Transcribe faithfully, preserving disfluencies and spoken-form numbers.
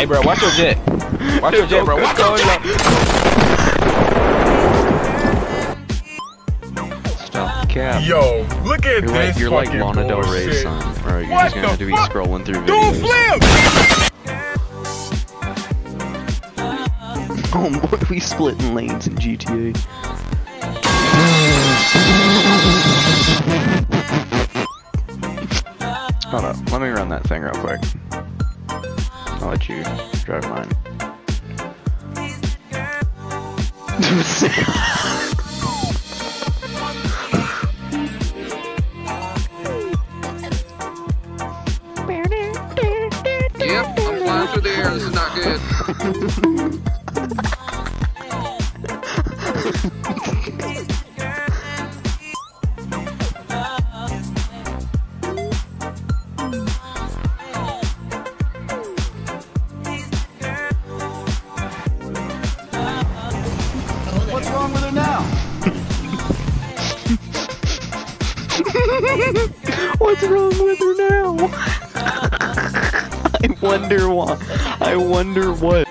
Hey, bro, watch your jet. Watch your jet, bro. Watch your jet. Stop the cap. Yo, look at You're this like, you're like fucking Lana Del bullshit. Rey's son. Alright, you're What just gonna the have to be fuck? scrolling through Do a videos. flip! Oh, boy, we splitting lanes in G T A. Hold up, let me run that thing real quick. I'll let you drive mine. Yep, I'm flying through the air. This is not good. What's wrong with her now? What's wrong with her now? I wonder why. I wonder what.